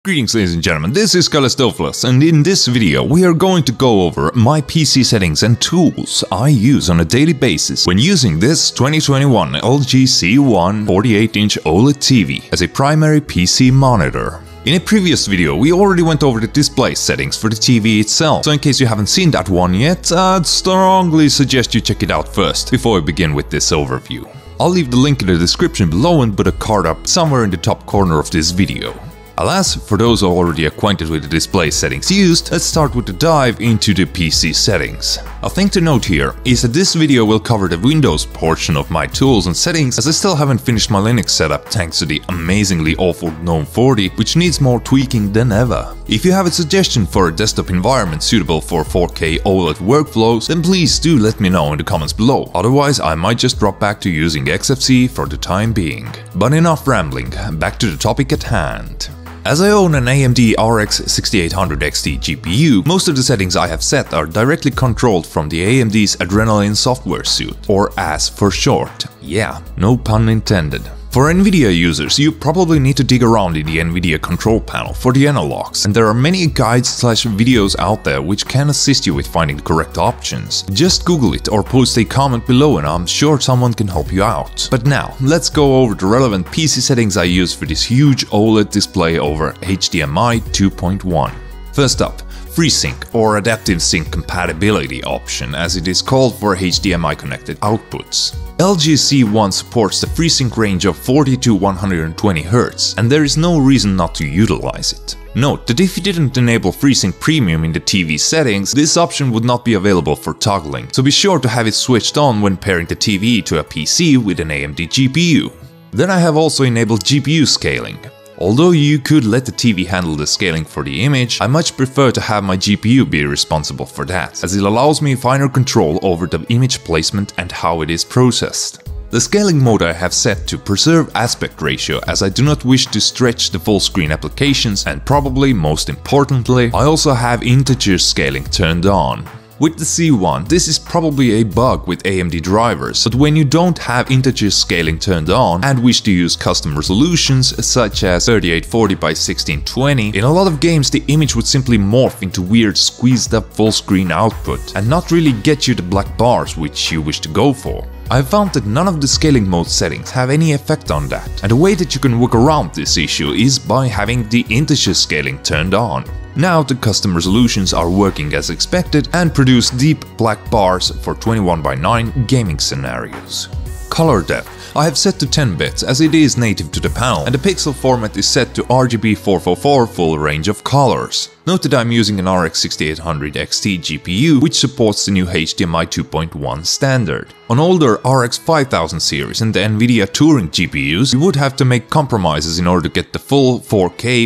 Greetings ladies and gentlemen, this is Kallistophilus, and in this video we are going to go over my PC settings and tools I use on a daily basis when using this 2021 LG C1 48-inch OLED TV as a primary PC monitor. In a previous video we already went over the display settings for the TV itself, so in case you haven't seen that one yet, I'd strongly suggest you check it out first before we begin with this overview. I'll leave the link in the description below and put a card up somewhere in the top corner of this video. Alas, for those already acquainted with the display settings used, let's start with the dive into the PC settings. A thing to note here is that this video will cover the Windows portion of my tools and settings, as I still haven't finished my Linux setup thanks to the amazingly awful GNOME 40, which needs more tweaking than ever. If you have a suggestion for a desktop environment suitable for 4K OLED workflows, then please do let me know in the comments below, otherwise I might just drop back to using XFCE for the time being. But enough rambling, back to the topic at hand. As I own an AMD RX 6800 XT GPU, most of the settings I have set are directly controlled from the AMD's Adrenalin software suite, or AS for short. Yeah, no pun intended. For NVIDIA users, you probably need to dig around in the NVIDIA control panel for the analogs, and there are many guides/videos out there which can assist you with finding the correct options. Just Google it or post a comment below and I'm sure someone can help you out. But now, let's go over the relevant PC settings I use for this huge OLED display over HDMI 2.1. First up, FreeSync or Adaptive Sync Compatibility option, as it is called for HDMI connected outputs. LG C1 supports the FreeSync range of 40 to 120 Hz, and there is no reason not to utilize it. Note that if you didn't enable FreeSync Premium in the TV settings, this option would not be available for toggling, so be sure to have it switched on when pairing the TV to a PC with an AMD GPU. Then I have also enabled GPU scaling. Although you could let the TV handle the scaling for the image, I much prefer to have my GPU be responsible for that, as it allows me finer control over the image placement and how it is processed. The scaling mode I have set to preserve aspect ratio, as I do not wish to stretch the full screen applications, and probably most importantly, I also have integer scaling turned on. With the C1, this is probably a bug with AMD drivers, but when you don't have integer scaling turned on and wish to use custom resolutions such as 3840 by 1620, in a lot of games the image would simply morph into weird squeezed up full screen output and not really get you the black bars which you wish to go for. I've found that none of the scaling mode settings have any effect on that, and the way that you can work around this issue is by having the integer scaling turned on. Now the custom resolutions are working as expected and produce deep black bars for 21:9 gaming scenarios. Color depth I have set to 10 bits, as it is native to the panel, and the pixel format is set to RGB 444 full range of colors. Note that I'm using an RX 6800 XT GPU, which supports the new HDMI 2.1 standard. On older RX 5000 series and the NVIDIA Turing GPUs, you would have to make compromises in order to get the full 4K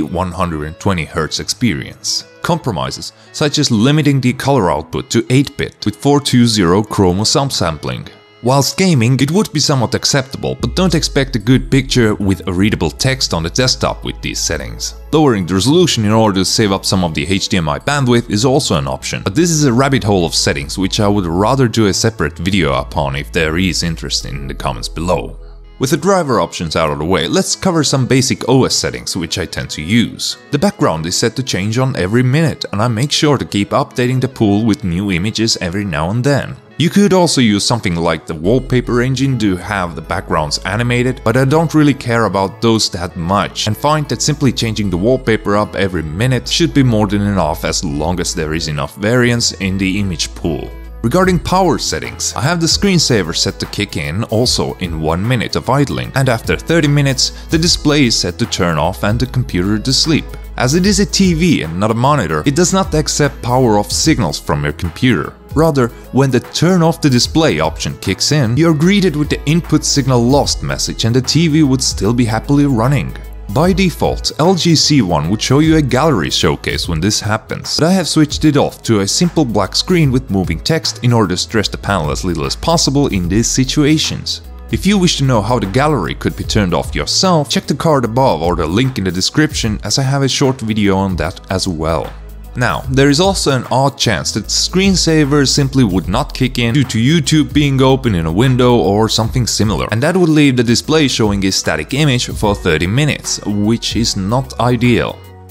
120Hz experience. Compromises such as limiting the color output to 8-bit with 420 chroma subsampling. Whilst gaming, it would be somewhat acceptable, but don't expect a good picture with a readable text on the desktop with these settings. Lowering the resolution in order to save up some of the HDMI bandwidth is also an option, but this is a rabbit hole of settings which I would rather do a separate video upon if there is interest in the comments below. With the driver options out of the way, let's cover some basic OS settings which I tend to use. The background is set to change on every minute, and I make sure to keep updating the pool with new images every now and then. You could also use something like the wallpaper engine to have the backgrounds animated, but I don't really care about those that much and find that simply changing the wallpaper up every minute should be more than enough as long as there is enough variance in the image pool. Regarding power settings, I have the screensaver set to kick in also in 1 minute of idling, and after 30 minutes the display is set to turn off and the computer to sleep. As it is a TV and not a monitor, it does not accept power off signals from your computer. Rather, when the turn off the display option kicks in, you're greeted with the input signal lost message and the TV would still be happily running. By default, LG C1 would show you a gallery showcase when this happens, but I have switched it off to a simple black screen with moving text in order to stress the panel as little as possible in these situations. If you wish to know how the gallery could be turned off yourself, check the card above or the link in the description, as I have a short video on that as well. Now, there is also an odd chance that screensaver simply would not kick in due to YouTube being open in a window or something similar, and that would leave the display showing a static image for 30 minutes, which is not ideal.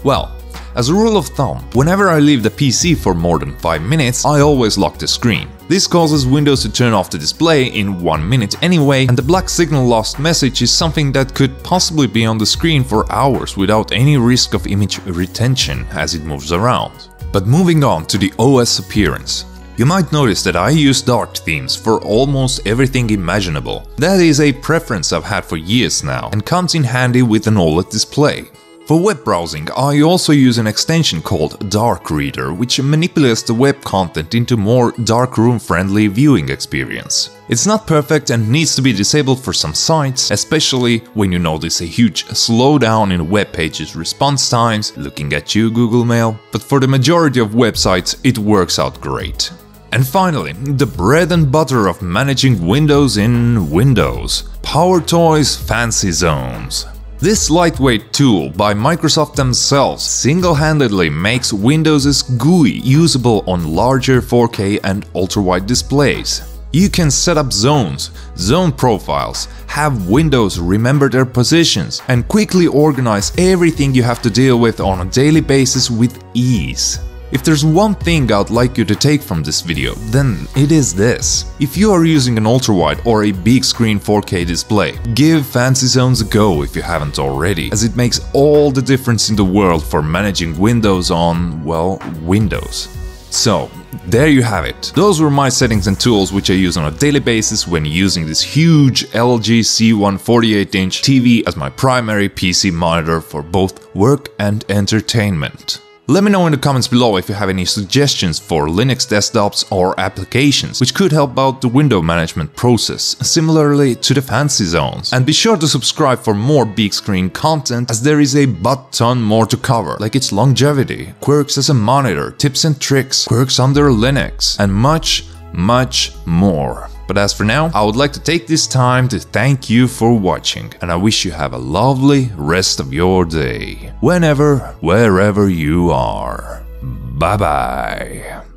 Well, as a rule of thumb, whenever I leave the PC for more than 5 minutes, I always lock the screen. This causes Windows to turn off the display in 1 minute anyway, and the black signal lost message is something that could possibly be on the screen for hours without any risk of image retention as it moves around. But moving on to the OS appearance. You might notice that I use dark themes for almost everything imaginable. That is a preference I've had for years now and comes in handy with an OLED display. For web browsing, I also use an extension called Dark Reader, which manipulates the web content into more darkroom-friendly viewing experience. It's not perfect and needs to be disabled for some sites, especially when you notice a huge slowdown in a web page's response times, looking at you Google Mail, but for the majority of websites it works out great. And finally, the bread and butter of managing Windows in Windows, PowerToys Fancy Zones. This lightweight tool by Microsoft themselves single-handedly makes Windows' GUI usable on larger 4K and ultra-wide displays. You can set up zones, zone profiles, have Windows remember their positions, and quickly organize everything you have to deal with on a daily basis with ease. If there's one thing I'd like you to take from this video, then it is this. If you are using an ultra-wide or a big screen 4K display, give Fancy Zones a go if you haven't already, as it makes all the difference in the world for managing Windows on, well, Windows. So, there you have it. Those were my settings and tools which I use on a daily basis when using this huge LG C1 48-inch TV as my primary PC monitor for both work and entertainment. Let me know in the comments below if you have any suggestions for Linux desktops or applications which could help out the window management process, similarly to the Fancy Zones. And be sure to subscribe for more big screen content, as there is a butt-ton more to cover, like its longevity, quirks as a monitor, tips and tricks, quirks under Linux, and much, much more. But as for now, I would like to take this time to thank you for watching, and I wish you have a lovely rest of your day, whenever, wherever you are. Bye bye.